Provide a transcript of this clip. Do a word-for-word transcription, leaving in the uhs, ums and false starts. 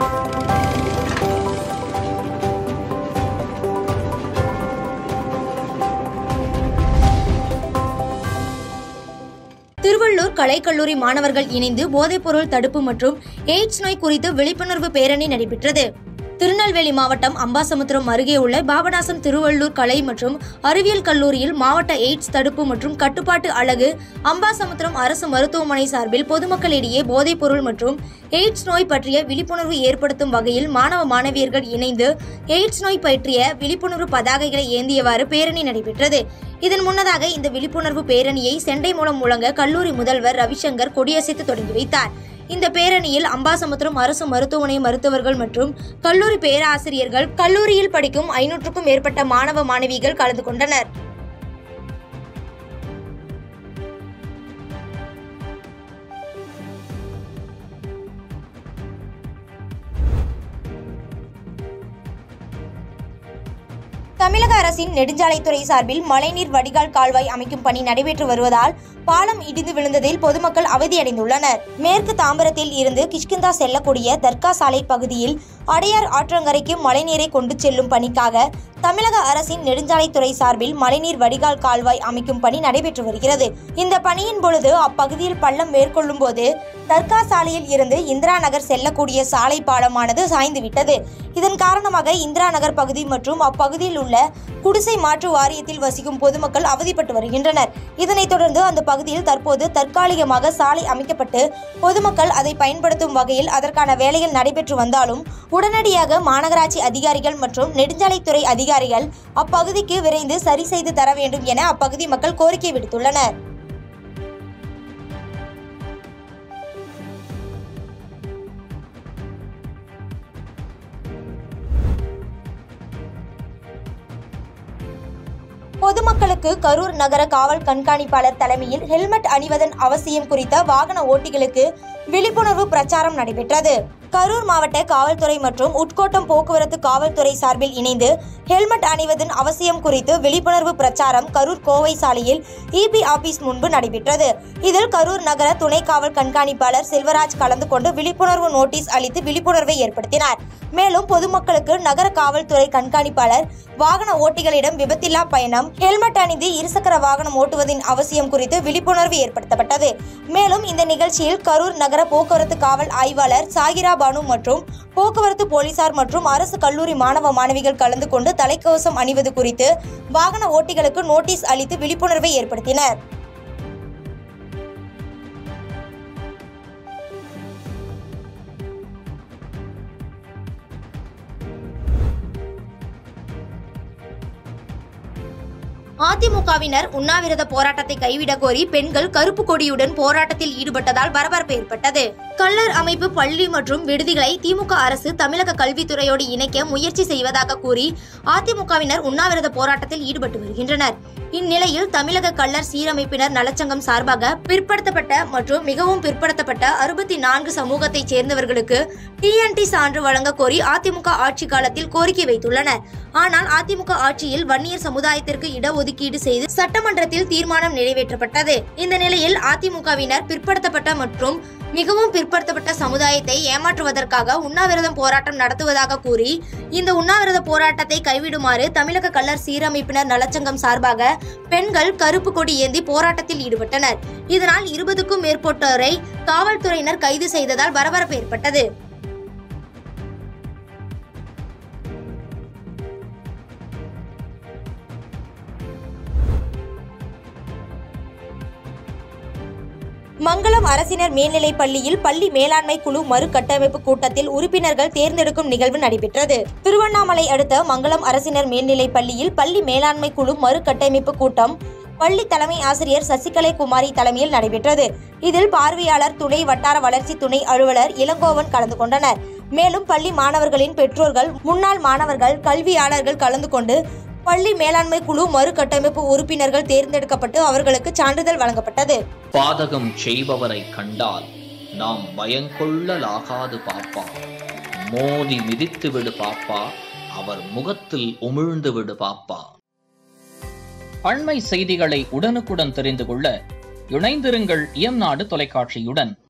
திருவள்ளூர் கலைக்கல்லூரி மாணவர்கள் இணைந்து போதைப்பொருள் தடுப்பு மற்றும் எய்ட்ஸ் நோய் குறித்து விழிப்புணர்வு பேரணி நடைபெற்றது. திருநெல்வேலி மாவட்டம் அம்பாசமுத்திரம் அருகே உள்ள பாபநாசம் திருவள்ளூர் கலை மற்றும் அறிவியல் கல்லூரியில் மாவட்ட எய்ட்ஸ் தடுப்பு மற்றும் கட்டுப்பாட்டு அலகு அம்பாசமுத்திரம் அரசு மருத்துவமனை சார்பில் பொதுமக்களிடையே போதைப்பொருள் மற்றும் எய்ட்ஸ் நோய் பற்றிய விழிப்புணர்வு ஏற்படுத்தும் வகையில் மாணவ மாணவியர்கள் இணைந்து எய்ட்ஸ் நோய் பற்றிய விழிப்புணர்வு பதாகைகளை ஏந்தியவாறு பேரணி நடைபெற்றது. இதன் முன்னதாக இந்த விழிப்புணர்வு பேரணியை செண்டை மூலம் முழங்க கல்லூரி முதல்வர் ரவிசங்கர் கொடியசைத்து தொடங்கி வைத்தார். இந்த பேரணியில் அம்பாசமுத்திரம் அரசு மருத்துவமனை மருத்துவர்கள் மற்றும் கல்லூரி பேராசிரியர்கள், கல்லூரியில் படிக்கும் ஐநூற்றுக்கும் மேற்பட்ட மாணவ மாணவிகள் கலந்து கொண்டனர். தமிழக அரசின் நெடுஞ்சாலைத்துறை சார்பில் மழைநீர் வடிகால் கால்வாய் அமைக்கும் பணி நடைபெற்று வருவதால் பாலம் இடிந்து விழுந்ததில் பொதுமக்கள் அவதியடைந்துள்ளனர். மேற்கு தாம்பரத்தில் இருந்து கிஷ்கிந்தா செல்லக்கூடிய தர்கா சாலை பகுதியில் அடையார் ஆற்றங்கரைக்கு மழைநீரை கொண்டு செல்லும் பணிக்காக தமிழக அரசின் நெடுஞ்சாலைத்துறை சார்பில் மழைநீர் வடிகால் கால்வாய் அமைக்கும் பணி நடைபெற்று வருகிறது. இந்த பணியின் பொழுது அப்பகுதியில் பள்ளம் மேற்கொள்ளும் போது தர்கா சாலையில் இருந்து இந்திரா நகர் செல்லக்கூடிய சாலை பாலமானது சாய்ந்துவிட்டது. இதன் காரணமாக இந்திரா நகர் பகுதி மற்றும் அப்பகுதியில் உள்ள குடிசை மாற்று வாரியத்தில் வசிக்கும் பொதுமக்கள் அவதிப்பட்டு வருகின்றனர். இதனைத் தொடர்ந்து அந்த பகுதியில் தற்போது தற்காலிகமாக சாலை அமைக்கப்பட்டு பொதுமக்கள் அதை பயன்படுத்தும் வகையில் அதற்கான வேலைகள் நடைபெற்று வந்தாலும் உடனடியாக மாநகராட்சி அதிகாரிகள் மற்றும் நெடுஞ்சாலைத்துறை அதிகாரிகள் அப்பகுதிக்கு விரைந்து சரி செய்து தர வேண்டும் என அப்பகுதி மக்கள் கோரிக்கை விடுத்துள்ளனர். பொதுமக்களுக்கு கரூர் நகர காவல் கண்காணிப்பாளர் தலைமையில் ஹெல்மெட் அணிவதன் அவசியம் குறித்த வாகன ஓட்டிகளுக்கு விழிப்புணர்வு பிரச்சாரம் நடைபெற்றது. கரூர் மாவட்ட காவல்துறை மற்றும் உட்கோட்டம் போக்குவரத்து காவல்துறை சார்பில் இணைந்து ஹெல்மெட் அணிவதன் அவசியம் குறித்து விழிப்புணர்வு பிரச்சாரம் கரூர் கோவை சாலையில் இபி ஆபீஸ் முன்பு நடைபெற்றது. இதில் கரூர் நகர துணை காவல் கண்காணிப்பாளர் செல்வராஜ் கலந்து கொண்டு விழிப்புணர்வு நோட்டீஸ் அளித்து விழிப்புணர்வை ஏற்படுத்தினார். மேலும் பொதுமக்களுக்கு நகர காவல்துறை கண்காணிப்பாளர் வாகன ஓட்டிகளிடம் விபத்தில்லா பயணம், ஹெல்மெட் அணிந்து இருசக்கர வாகனம் ஓட்டுவதின் அவசியம் குறித்து விழிப்புணர்வு ஏற்படுத்தப்பட்டது. மேலும் இந்த நிகழ்ச்சியில் கரூர் நகர போக்குவரத்து காவல் ஆய்வாளர் சாகிரா பானு மற்றும் போக்குவரத்து போலீசார் மற்றும் அரசு கல்லூரி மாணவ மாணவிகள் கலந்து கொண்டு தலைக்கவசம் அணிவது குறித்து வாகன ஓட்டிகளுக்கு நோட்டீஸ் அளித்து விழிப்புணர்வை ஏற்படுத்தினர். அதிமுகவினர் உண்ணாவிரத போராட்டத்தை கைவிடக் கோரி பெண்கள் கருப்பு கொடியுடன் போராட்டத்தில் ஈடுபட்டதால் பரபரப்பு ஏற்பட்டது. கள்ளர் அமைப்பு பள்ளி மற்றும் விடுதிகளை திமுக அரசு தமிழக கல்வித்துறையோடு இணைக்க முயற்சி செய்வதாக கூறி அதிமுகவினர் உண்ணாவிரத போராட்டத்தில் ஈடுபட்டு வருகின்றனர். இந்நிலையில் தமிழக கள்ளர் சீரமைப்பினர் நலச்சங்கம் சார்பாக பிற்படுத்தப்பட்ட மற்றும் மிகவும் பிற்படுத்தப்பட்ட அறுபத்தி நான்கு சமூகத்தை சேர்ந்தவர்களுக்கு டிஎன்டி சான்று வழங்க கோரி அதிமுக ஆட்சி காலத்தில் கோரிக்கை வைத்துள்ளனர். ஆனால் அதிமுக ஆட்சியில் வன்னியர் சமுதாயத்திற்கு இடஒதுக்கீடு செய்து சட்டமன்றத்தில் தீர்மானம் நிறைவேற்றப்பட்டது. இந்த நிலையில் அதிமுகவினர் பிற்படுத்தப்பட்ட மற்றும் மிகவும் பிற்படுத்தப்பட்ட சமுதாயத்தை ஏமாற்றுவதற்காக உண்ணாவிரதம் போராட்டம் நடத்துவதாக கூறி இந்த உண்ணாவிரத போராட்டத்தை கைவிடுமாறு தமிழக கள்ளர் சீரமைப்பினர் நலச்சங்கம் சார்பாக பெண்கள் கருப்பு கொடி ஏந்தி போராட்டத்தில் ஈடுபட்டனர். இதனால் இருபதுக்கும் மேற்பட்டோரை காவல்துறையினர் கைது செய்ததால் பரபரப்பு ஏற்பட்டது. மங்களம் அரசினர் மேல்நிலைப் பள்ளியில் பள்ளி மேலாண்மை குழு மறுகட்டமைப்பு கூட்டத்தில் உறுப்பினர்கள் தேர்ந்தெடுக்கும் நிகழ்வு நடைபெற்றது. திருவண்ணாமலை அடுத்த மங்களம் அரசினர் மேல்நிலைப் பள்ளியில் பள்ளி மேலாண்மை குழு மறுகட்டமைப்பு கூட்டம் பள்ளி தலைமை ஆசிரியர் சசிகலை குமாரி தலைமையில் நடைபெற்றது. இதில் பார்வையாளர், துணை வட்டார வளர்ச்சி துணை அலுவலர் இளங்கோவன் கலந்து கொண்டனர். மேலும் பள்ளி மாணவர்களின் பெற்றோர்கள், முன்னாள் மாணவர்கள், கல்வியாளர்கள் கலந்து கொண்டு பள்ளி மேலாண்மை குழு மறுகட்டமைப்பு உறுப்பினர்கள் தேர்ந்தெடுக்கப்பட்டு அவர்களுக்கு சான்றிதழ் வழங்கப்பட்டது. பாதகம் செய்பவரை கண்டால் நாம் பயங்கொள்ளலாகாது பாப்பா, மோதி மிதித்து விடு பாப்பா, அவர் முகத்தில் உமிழ்ந்து விடு பாப்பா. அண்மை செய்திகளை உடனுக்குடன் தெரிந்து கொள்ள இணைந்திருங்கள் இயம்நாடு தொலைக்காட்சியுடன்.